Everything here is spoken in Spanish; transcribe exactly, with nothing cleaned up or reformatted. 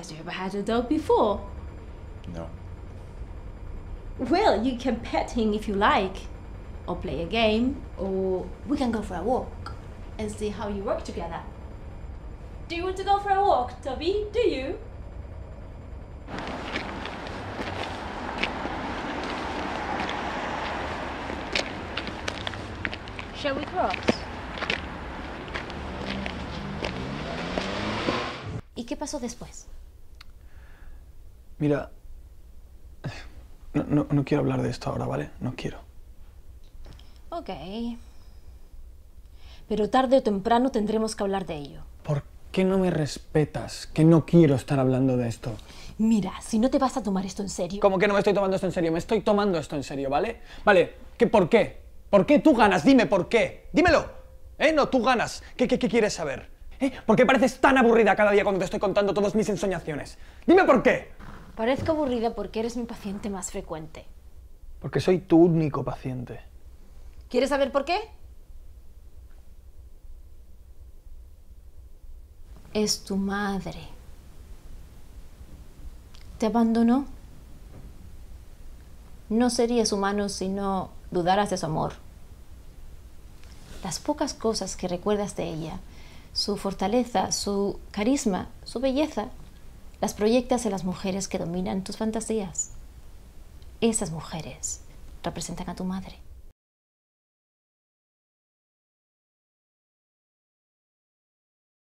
Has you ever had a dog before? No. Well, you can pet him if you like, or play a game, or we can go for a walk and see how you work together. Do you want to go for a walk, Toby? Do you? Shall we cross? ¿Y qué pasó después? Mira, no, no, no quiero hablar de esto ahora, ¿vale? No quiero. Ok. Pero tarde o temprano tendremos que hablar de ello. ¿Por qué no me respetas? Que no quiero estar hablando de esto. Mira, si no te vas a tomar esto en serio... ¿Cómo que no me estoy tomando esto en serio? Me estoy tomando esto en serio, ¿vale? Vale, ¿qué, ¿por qué? ¿Por qué tú ganas? Dime por qué. Dímelo. ¿Eh? No, tú ganas. ¿Qué, qué, qué quieres saber? ¿Eh? ¿Por qué pareces tan aburrida cada día cuando te estoy contando todas mis ensoñaciones? Dime por qué. Parezco aburrida porque eres mi paciente más frecuente. Porque soy tu único paciente. ¿Quieres saber por qué? Es tu madre. Te abandonó. No serías humano si no dudaras de su amor. Las pocas cosas que recuerdas de ella, su fortaleza, su carisma, su belleza, las proyectas en las mujeres que dominan tus fantasías. Esas mujeres representan a tu madre.